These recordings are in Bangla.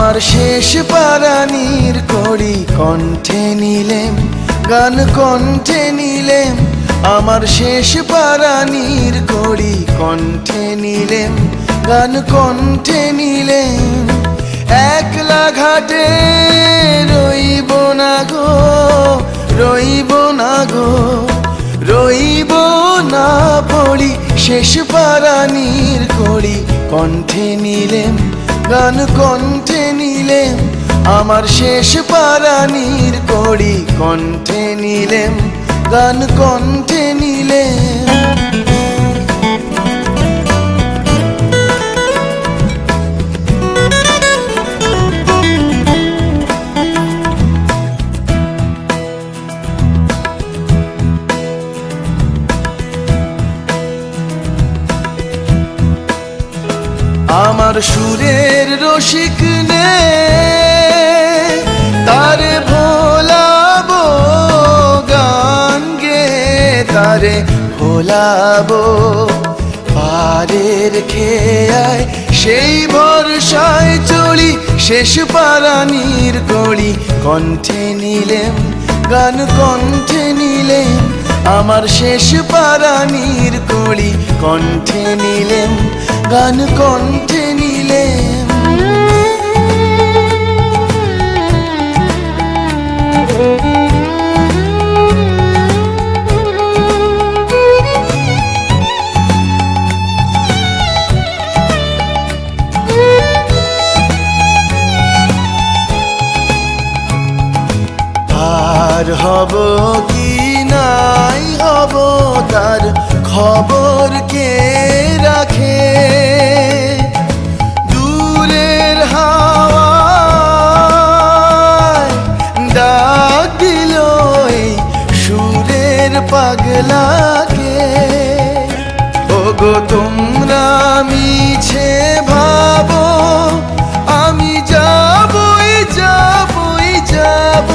আমার শেষ পারানির কড়ি কণ্ঠে নিলেম, গান কণ্ঠে নিলেম। আমার শেষ পারানির কড়ি কণ্ঠে নিলেম, গান কণ্ঠে নিলেম। একলা ঘাটে রইব না গো, রইব না গো, রইব না পড়ি। শেষ পারানির কড়ি কণ্ঠে নিলেম, গান কণ্ঠে নিলেম। আমার শেষ পারানির কড়ি কণ্ঠে নিলেম, গান কণ্ঠে নিলেম। আমার সুরের রসিক নে তারে ভোলাবো, গান গে তারে ভোলাবো। পারের খেয়ায় সেই ভরসায় চলি, শেষ পারানির কড়ি কণ্ঠে নিলেম, গান কণ্ঠে নিলেম। আমার শেষ পারানির কড়ি কণ্ঠে নিলেম, গান কণ্ঠে নিলেম। আর হব কি নাই হব তার খবর কে রাখে। দূরের হাওয়ায় ডাক দিল এই সুরের পাগলাকে। ওগো তোমরা মিছে ভাবো আমি যাবই যাবই যাব।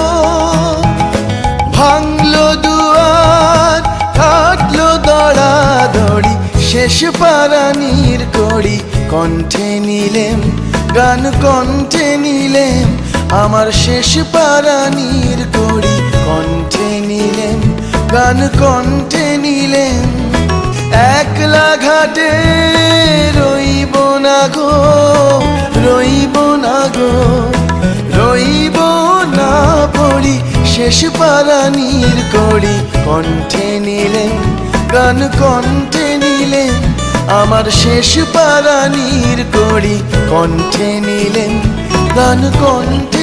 ভাঙলো দুয়ার কাটলো দড়াদড়ি, শেষ পারানির কড়ি কণ্ঠে নিলেম, গান কণ্ঠে নিলেম। আমার শেষ পারানির কড়ি কণ্ঠে নিলেম, গান কণ্ঠে নিলেম। একলা ঘাটে রইব না গো, রইব না গো, রইব না পড়ি। শেষ পারানির কড়ি কণ্ঠে নিলেম, গান কণ্ঠে নিলেম। আমার শেষ পারানির কড়ি কণ্ঠে নিলেম, গান কণ্ঠে